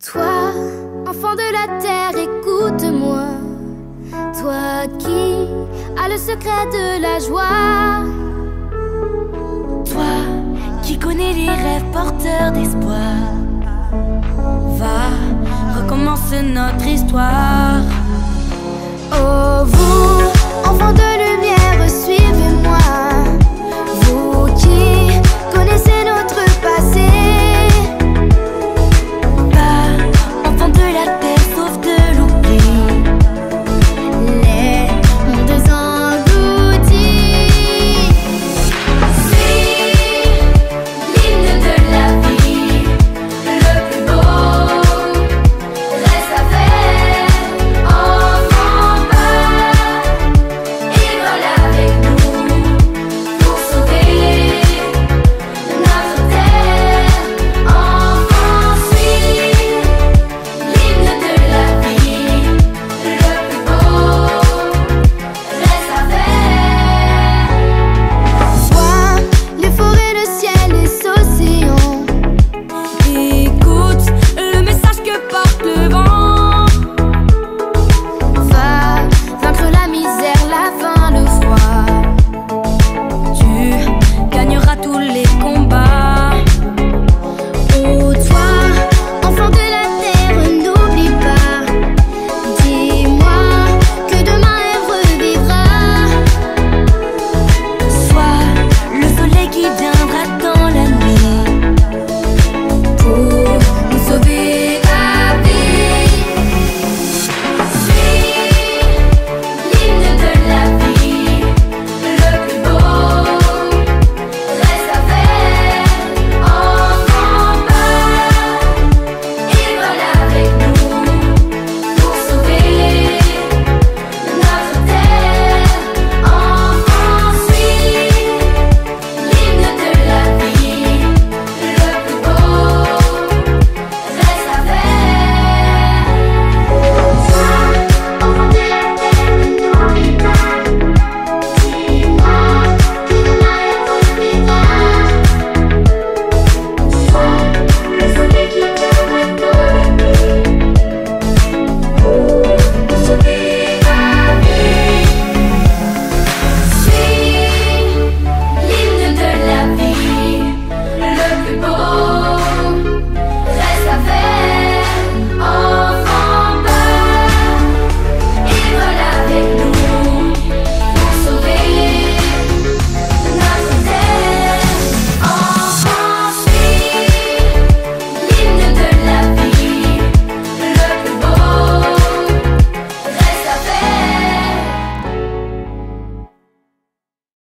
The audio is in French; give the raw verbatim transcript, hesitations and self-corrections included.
Toi, enfant de la terre, écoute-moi. Toi qui as le secret de la joie. Toi qui connais les rêves porteurs d'espoir. Va, recommence notre histoire. Oh vous, enfants de lumière, suivez-moi. Vous qui connaissez notre passé. Pas enfants de la terre, sauf de l'oubli. Les mondes engloutis. Suis l'hymne de la vie, le plus beau reste à faire. Enfants, pas, ils veulent avec nous pour sauver notre terre. Enfants, suis l'hymne de la vie, le plus beau reste à faire. Vois les forêts, le ciel, les océans. Écoute le message que porte le vent. Va vaincre la misère, la faim, le froid. Tu gagneras tous les combats.